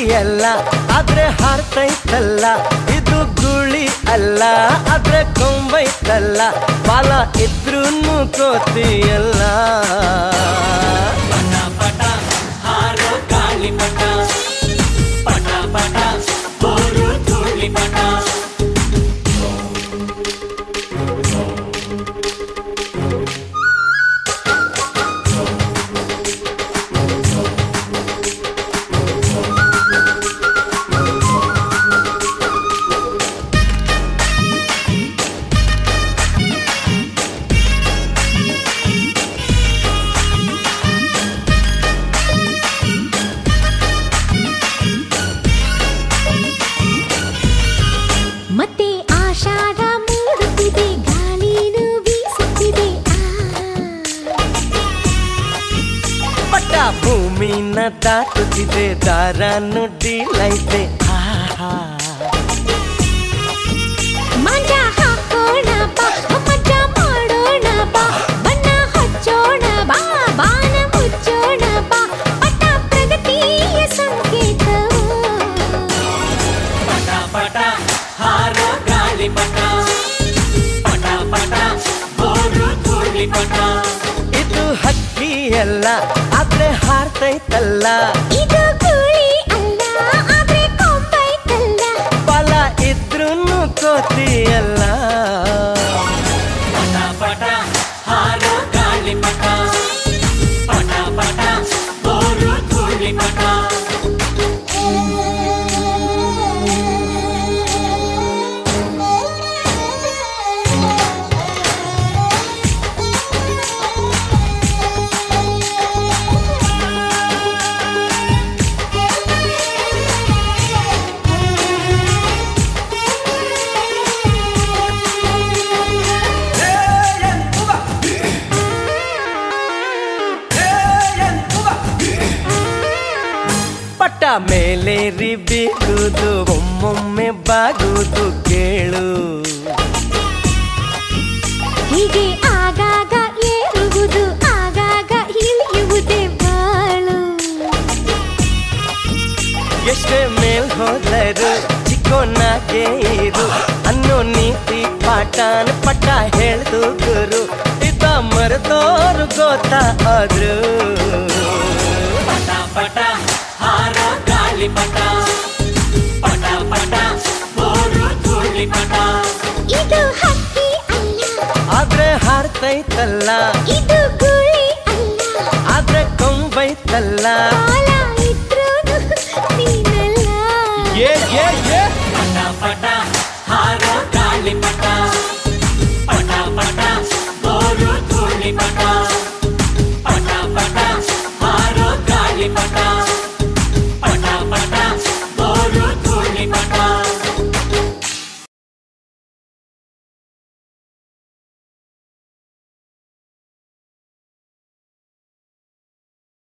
ಅಲ್ಲ ಆದ್ರೆ ಹಾರ್ತೈತಲ್ಲ, ಇದು ಗುಳಿ ಅಲ್ಲ ಆದ್ರೆ ಕೊಂಬೈತಲ್ಲ, ಬಾಲ ಇದ್ರೂನು ಕೋತಿಯಲ್ಲ. ಪಟ ಪಟ ಹಾರೋ ಗಾಳಿ ಪಟ, ಪಟ ಪಟ ಬೋರು ಧೂಳಿ ಪಟ. ಮತ್ತೆ ಆಷಾಢ ಮೂಡುತ್ತಿದೆ, ಗಾಳಿನೂ ಬೀಸುತ್ತಿದೆ. ಪಟ್ಟ ಭೂಮಿನ ದಾಟುತ್ತಿದೆ, ದಾರನು ಡೀಲೈತೆ. ಮಂಜ ಹಾಕೋಣ ಬಾ, ಮಜ ಮಾಡೋಣ ಬಾ, ಬಣ್ಣ ಹಚ್ಚೋಣ ಬಾ, ಬಾನ ಮುಚ್ಚೋಣ ಬಾ, ಪಟ ಪ್ರಗತಿಯ ಸಂಕೇತವು. ಪಟ ಪಟ ಹಾರೋ ಗಾಳಿ ಪಟ, ಪಟ ಪಟ ಬೋರು ಧೂಳಿ ಪಟ. ಇದು ಹಕ್ಕಿ ಅಲ್ಲ ಆದ್ರೆ ಹಾರ್ತೈತಲ್ಲ, ಇದು ಗುಳಿ ಅಲ್ಲ ಆದ್ರೆ ಕೊಂಬೈತಲ್ಲ, ಬಾಲ ಇದ್ರೂನು ಕೋತಿಯಲ್ಲ. ಪಟ ಪಟ ಹಾರೋ ಗಾಳಿ ಪಟ, ಪಟ ಪಟ ಬೋರು ಧೂಳಿ ಪಟ. ಪಟ್ಟ ಮೇಲೇರಿ ಬೀಗುದು, ಒಮ್ಮೊಮ್ಮೆ ಬಾಗುದು ಕೇಳು. ಹೀಗೆ ಆಗಾಗ ಏರುವುದು, ಆಗಾಗ ಇಳಿಯುವುದೇ ಬಾಳು. ಎಷ್ಟೇ ಮೇಲ್ ಹೋದರು ಚಿಕ್ಕೋನಾಗೆ ಇರು ಅನ್ನೋ ನೀತಿ ಪಾಠನ ಪಟ್ಟ ಹೇಳ್ದು ಗುರು. ಇದ್ದ ಮರೆತೋರು ಗೊತ್ತಾದ್ರು. ಪಟ ಪಟ ಹಾರೋ ಗಾಳಿ ಪಟ, ಪಟ ಪಟ ಬೋರು ಧೂಳಿ ಪಟ. ಇದು ಹಕ್ಕಿ ಅಲ್ಲ ಆದ್ರೆ ಹಾರ್ತೈತಲ್ಲ, ಇದು ಗುಳಿ ಅಲ್ಲ ಆದ್ರೆ ಕೊಂಬೈತಲ್ಲ. ಬಾಲ ಇದ್ರೂನು ನೀನಲ್ಲ. ಏ ಏ ಏ ಪಟ ಪಟ ಹಾರೋ ಗಾಳಿ ಪಟ, ಪಟ ಪಟ ಬೋರು ಧೂಳಿ ಪಟ, ಪಟ ಪಟ ಹಾರೋ ಗಾಳಿ ಪಟ.